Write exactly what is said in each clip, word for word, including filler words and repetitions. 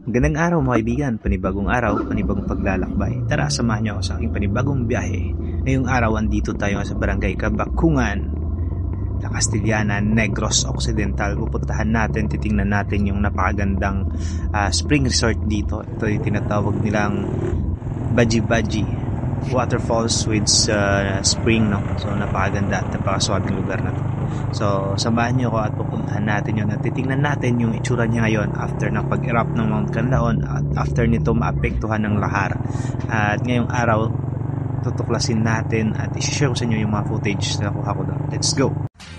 Magandang araw mga kaibigan, panibagong araw, panibagong paglalakbay. Tara, samahan niyo ako sa aking panibagong biyahe. Ngayong araw, andito tayo sa barangay Kabakungan, La Castillana, Negros Occidental. Pupuntahan natin, titingnan natin yung napakagandang uh, spring resort dito. Ito yung tinatawag nilang Baji Baji Waterfalls with uh, spring, no? So napakaganda at napakaswabing lugar na to. So samahan niyo ako at pupuntahan natin yun at titingnan natin yung itsura niya ngayon after ng pag-erupt ng Mount Canlaon at after nito maapektuhan ng lahar. At ngayong araw tutuklasin natin at i-share ko sa inyo yung mga footage na nakuha ko doon. Let's go!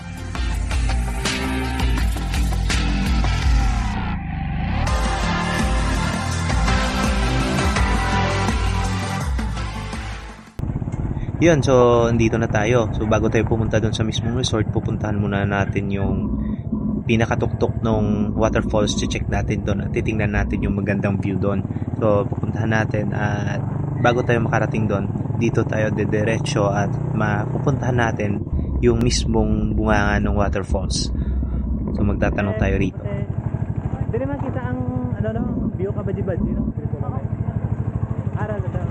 Yun, so andito na tayo. So bago tayo pumunta doon sa mismong resort, pupuntahan muna natin yung pinakatuktok ng waterfalls. Check natin doon at titingnan natin yung magandang view doon. So pupuntahan natin at bago tayo makarating doon, dito tayo dediretso at mapupuntahan natin yung mismong bunganga ng waterfalls. So magtatanong tayo rito. Dili man kita ang ano no, view ka Baji-Baji no? Ara na.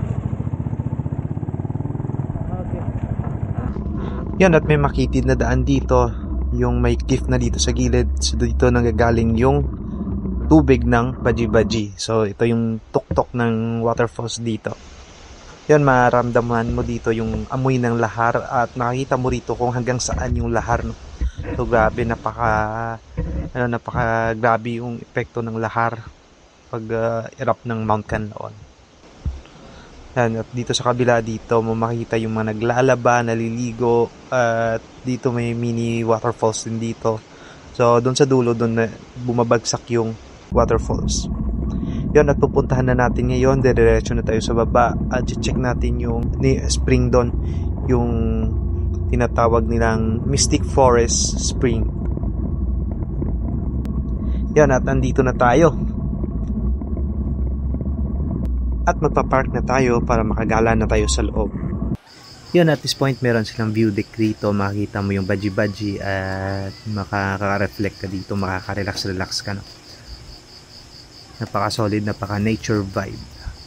Yan, at may makitid na daan dito, yung may cliff na dito sa gilid. So dito nanggagaling yung tubig ng Baji-Baji. So ito yung tuktok ng waterfalls dito. Yan, maramdaman mo dito yung amoy ng lahar at nakikita mo rito kung hanggang saan yung lahar, no? So grabe, napaka ano, napaka grabe yung epekto ng lahar pag uh, erupt ng Mount Canlaon. Yan, at dito sa kabila dito mo makita yung mga naglalaba, naliligo, at dito may mini waterfalls din dito. So doon sa dulo, doon na bumabagsak yung waterfalls. Yan, at pupuntahan na natin ngayon, diretso na tayo sa baba at check natin yung ni spring doon, yung tinatawag nilang Mystic Forest Spring. Yan, at nandito na tayo. At magpa-park na tayo para makagala na tayo sa loob. Yun, at this point meron silang view deck rito. Makikita mo yung Baji-Baji at makaka-reflect ka dito, makaka-relax-relax ka, no? Napaka-solid, napaka-nature vibe.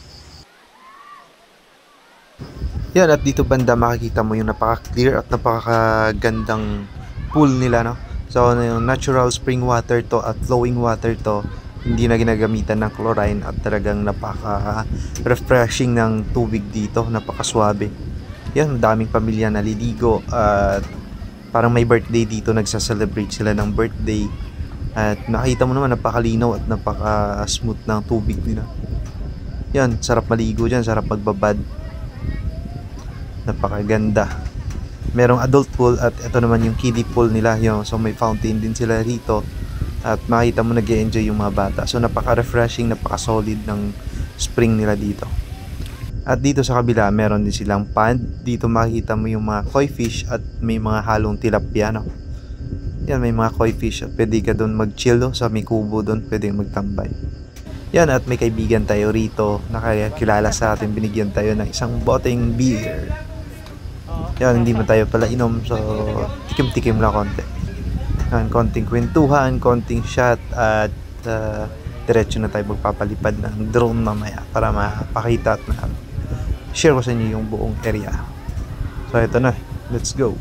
Yan, at dito banda makikita mo yung napaka-clear at napaka-gandang pool nila, no? So yung natural spring water to at flowing water to, hindi na ginagamitan ng chlorine at talagang napaka-refreshing ng tubig dito, napaka-swabe. Yan, daming pamilya naliligo at parang may birthday dito, nagsa-celebrate sila ng birthday. At nakita mo naman napakalinaw at napaka-smooth ng tubig nila. Yan, sarap maligo dyan, sarap magbabad. Napakaganda. Merong adult pool at ito naman yung kiddie pool nila. Yung, so may fountain din sila rito. At makita mo nag-e-enjoy yung mga bata. So napaka-refreshing, napaka-solid ng spring nila dito. At dito sa kabila, meron din silang pond. Dito makikita mo yung mga koi fish at may mga halong tilapia, no? Yan, may mga koi fish at pwede ka doon mag-chill, no? Sa may kubo doon, pwede magtambay. Yan, at may kaibigan tayo rito na kaya kilala sa atin. Binigyan tayo ng isang boteng beer. Yan, hindi man tayo pala inom. So, tikim-tikim lang konti. Yan, konting kwentuhan, konting shot at uh, diretso na tayo magpapalipad ng drone mamaya para mapakita at na share ko sa inyo yung buong area. So ito na, let's go.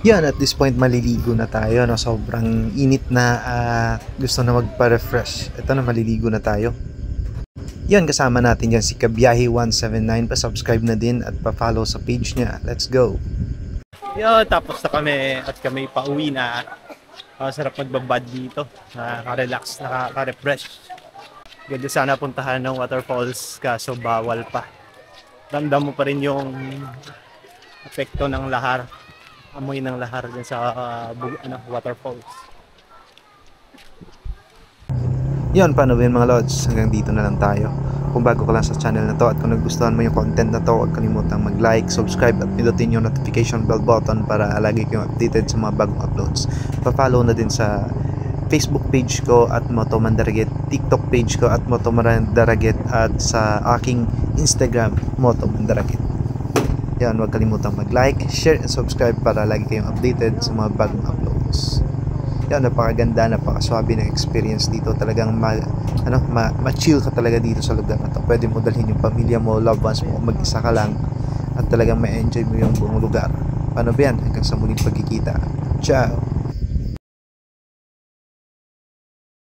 Yan, at this point maliligo na tayo, no? Sobrang init na, uh, gusto na magpa-refresh. Ito na, maliligo na tayo. Yan, kasama natin yan si Kabiyahe one seven nine. Pa-subscribe na din at pa-follow sa page niya. Let's go! Yo, tapos na kami at kami pauwi na. Uh, sarap magbabad dito. Nakaka-relax, nakaka-refresh. Ganda sana puntahan ng waterfalls kaso bawal pa. Ramdam mo pa rin yung epekto ng lahar. Amoy ng lahar din sa uh, bug- ano, waterfalls. Yun, paano ba yun mga lods? Hanggang dito na lang tayo. Kung bago ka lang sa channel na to at kung nagustuhan mo yung content na to, huwag kalimutang mag-like, subscribe at pindutin yung notification bell button para lagi kayong updated sa mga bagong uploads. Pa-follow na din sa Facebook page ko at Moto Mandaraget, TikTok page ko at Moto Mandaraget at sa aking Instagram, Moto Mandaraget. Yan, huwag kalimutang mag-like, share and subscribe para lagi kayong updated sa mga bagong uploads. Yan, napakaganda, napakaswabe ng experience dito. Talagang ma, ano, ma, ma-chill ka talaga dito sa lugar na to. Pwede mo dalhin yung pamilya mo, loved ones mo, mag-isa ka lang at talagang ma-enjoy mo yung buong lugar. Paano ba yan? Hanggang sa muling pagkikita. Ciao!